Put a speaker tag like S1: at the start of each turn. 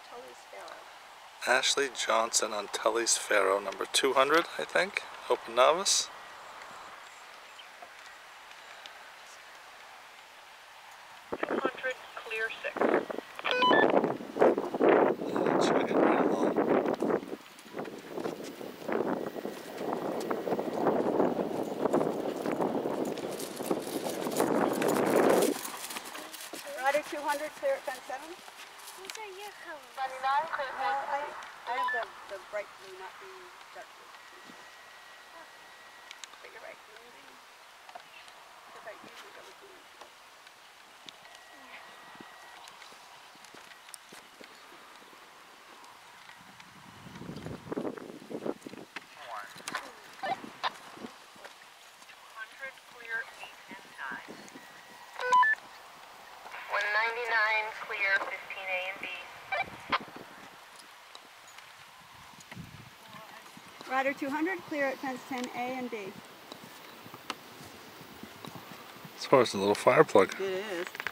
S1: Tully Sparrow.
S2: Ashley Johnson on Tully Sparrow, number 200, I think. Open novice.
S3: Clear 6.
S2: Check it right along.
S1: Rider 200, clear at fence 7.
S3: These are your colors.
S1: 29, clear at fence 7. I have the bright blue, not the dark blue. But you're right, blue and green. Because I usually go with blue and green.
S3: Clear 8 and 9. 199 clear 15A and B.
S1: Rider 200, clear at fence 10A and B.
S2: This horse is a little fire plug.
S1: It is.